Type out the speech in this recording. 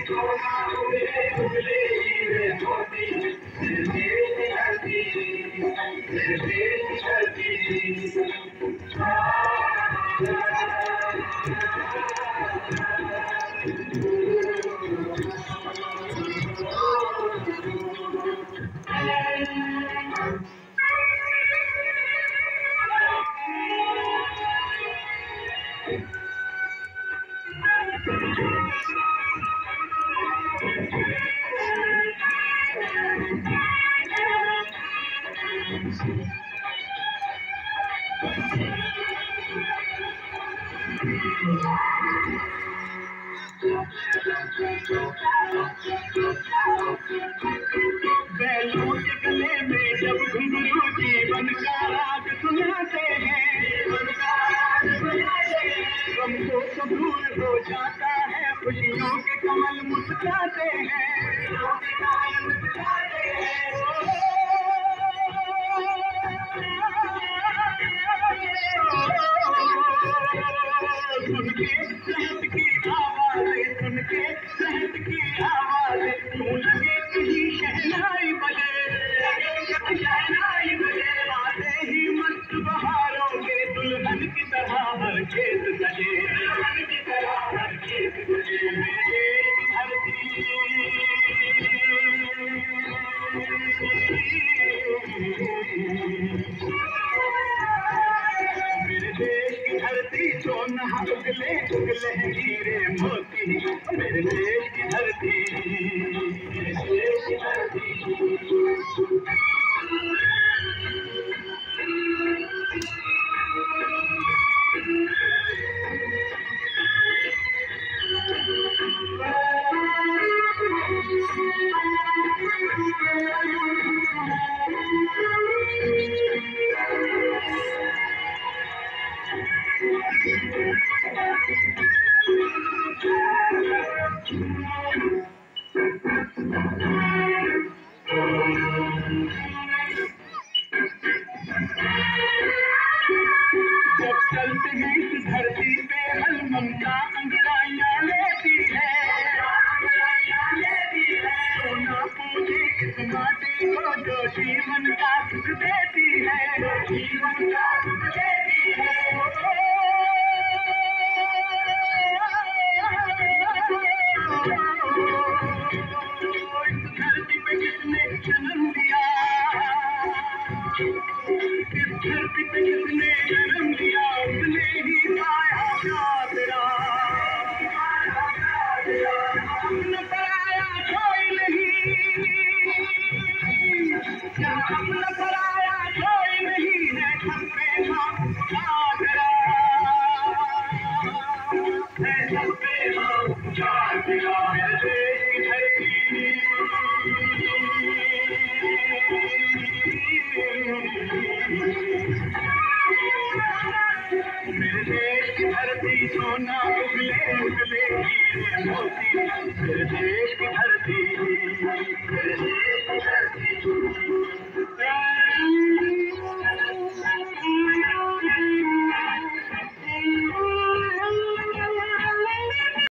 बैलों के गले में जब घुंघरू जीवन का राग सुनाते हैं, गम तो दूर हो जाता है, खुशियों के कमल मुस्कुराते हैं। सुन के लहत की आवाज़ें, सुन के लहत की आवाज़ें, गूंज के कहीं शहनाई बजे, आते ही मस्त बहारों के दुल्हन की तरह हर खेत सजे, मेरे देश की धरती, मेरे देश की धरती सोना उगले उगले हैं हीरे मोती, मेरे देश की धरती, मेरे देश की धरती। जब चलते हैं इस धरती पे हर ममता अंगड़ाइयाँ लेती है, सोना पूजे इस माटी को जो जीवन का सुख देती है, जीवन का